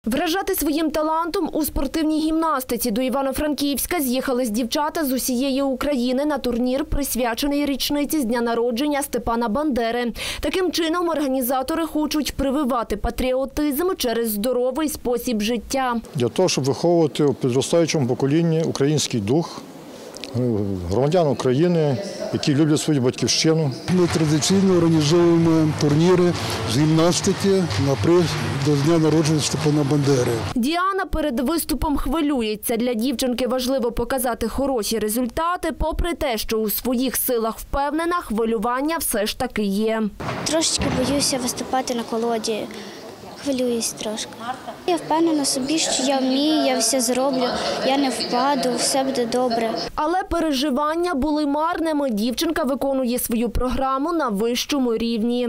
Вражати своїм талантом у спортивній гімнастиці до Івано-Франківська з'їхались дівчата з усієї України на турнір, присвячений річниці з дня народження Степана Бандери. Таким чином організатори хочуть прививати патріотизм через здоровий спосіб життя. Для того, щоб виховувати у підростаючому поколінні український дух, громадян України, які люблять свою батьківщину. Ми традиційно організовуємо турніри з гімнастики до дня народження Степана Бандери. Діана перед виступом хвилюється. Для дівчинки важливо показати хороші результати, попри те, що у своїх силах впевнена, хвилювання все ж таки є. Трошечки боюся виступати на колоді. Хвилююсь трошки. Я впевнена собі, що я вмію, я все зроблю, я не впаду, все буде добре. Але переживання були марними. Дівчинка виконує свою програму на вищому рівні.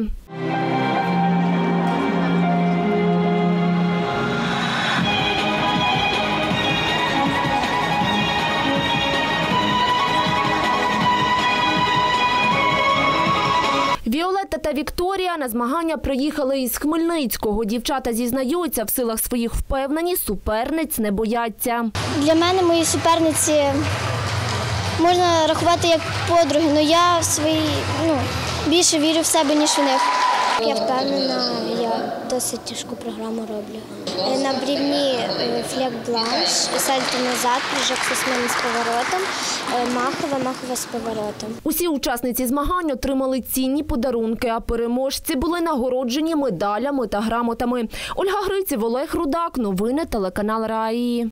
Віолетта та Вікторія на змагання приїхали із Хмельницького. Дівчата зізнаються, в силах своїх впевнені, суперниць не бояться. Для мене мої суперниці можна рахувати як подруги, але я більше вірю в себе, ніж в них. Я впевнена, я досить тяжку програму роблю. На брівні флек-бланш, сальто назад, прыжок со зміни з поворотом, махова з поворотом. Усі учасниці змагань отримали цінні подарунки, а переможці були нагороджені медалями та грамотами. Ольга Гриців, Олег Рудак. Новини телеканал Раї.